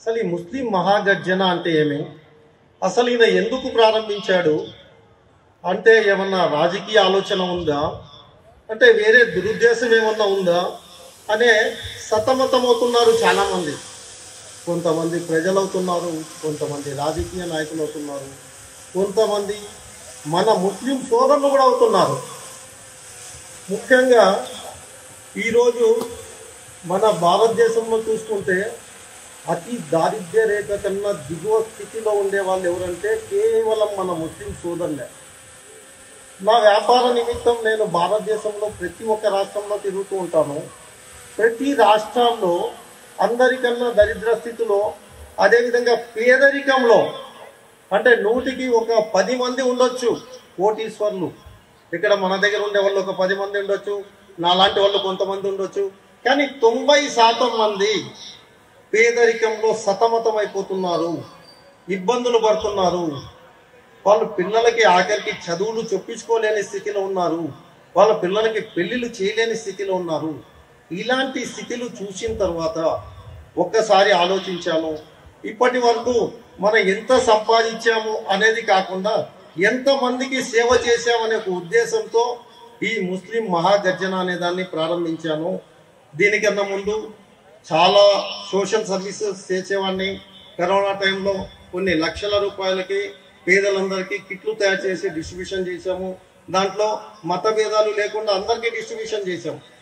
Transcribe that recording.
అసలు ఈ ముస్లిం మహాగర్జన అంటే ఏమి, అసలు ఈయన ఎందుకు ప్రారంభించాడు అంటే ఏమన్నా రాజకీయ ఆలోచన ఉందా, అంటే వేరే దురుద్దేశం ఏమన్నా ఉందా అనే సతమతమవుతున్నారు చాలామంది. కొంతమంది ప్రజలు అవుతున్నారు, కొంతమంది రాజకీయ నాయకులు అవుతున్నారు, కొంతమంది మన ముస్లిం సోదరులు కూడా అవుతున్నారు. ముఖ్యంగా ఈరోజు మన భారతదేశంలో చూసుకుంటే అతి దారిద్ర్య రేఖ కన్నా దిగువ స్థితిలో ఉండే వాళ్ళు ఎవరంటే కేవలం మన ముస్లిం సోదరులే. నా వ్యాపార నిమిత్తం నేను భారతదేశంలో ప్రతి ఒక్క రాష్ట్రంలో తిరుగుతూ ఉంటాను. ప్రతి రాష్ట్రాల్లో అందరికన్నా దరిద్ర స్థితిలో, అదేవిధంగా పేదరికంలో, అంటే 100కి ఒక 10 మంది ఉండొచ్చు కోటీశ్వర్లు. ఇక్కడ మన దగ్గర ఉండే వాళ్ళు ఒక 10 మంది ఉండొచ్చు, నాలాంటి వాళ్ళు కొంతమంది ఉండొచ్చు. కానీ 90% మంది పేదరికంలో సతమతమైపోతున్నారు, ఇబ్బందులు పడుతున్నారు. వాళ్ళ పిల్లలకి ఆఖరికి చదువులు చెప్పించుకోలేని స్థితిలో ఉన్నారు, వాళ్ళ పిల్లలకి పెళ్లిళ్ళు చేయలేని స్థితిలో ఉన్నారు. ఇలాంటి స్థితిలు చూసిన తర్వాత ఒక్కసారి ఆలోచించాను, ఇప్పటి వరకు మనం ఎంత సంపాదించాము అనేది కాకుండా ఎంతమందికి సేవ చేశామనే ఒక ఉద్దేశంతో ఈ ముస్లిం మహాగర్జన అనే దాన్ని ప్రారంభించాను. దీనికన్నా ముందు చాలా సోషల్ సర్వీసెస్ చేసేవాడిని. కరోనా టైంలో కొన్ని లక్షల రూపాయలకి పేదలందరికీ కిట్లు తయారు చేసి డిస్ట్రిబ్యూషన్ చేశాము. దాంట్లో మత భేదాలు లేకుండా అందరికీ డిస్ట్రిబ్యూషన్ చేశాము.